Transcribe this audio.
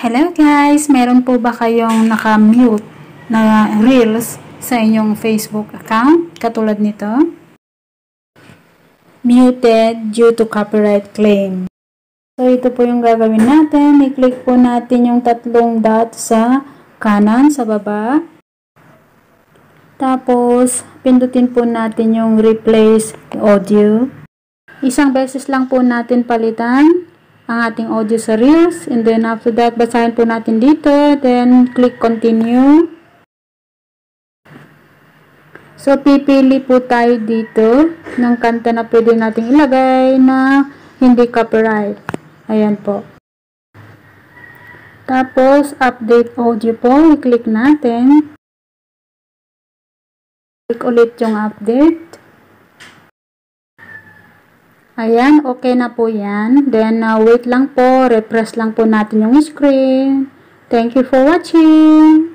Hello guys! Meron po ba kayong naka-mute na reels sa inyong Facebook account? Katulad nito. Muted due to copyright claim. So ito po yung gagawin natin. I-click po natin yung tatlong dot sa kanan, sa baba. Tapos, pindutin po natin yung replace audio. Isang beses lang po natin palitan ang ating audio sa Reels. And then after that, basahin po natin dito. Then click continue. So, pipili po tayo dito ng kanta na pwede nating ilagay na hindi copyright. Ayan po. Tapos, update audio po. I-click natin. Click ulit yung update. Ayan, okay na po yan. Then, wait lang po. Refresh lang po natin yung screen. Thank you for watching.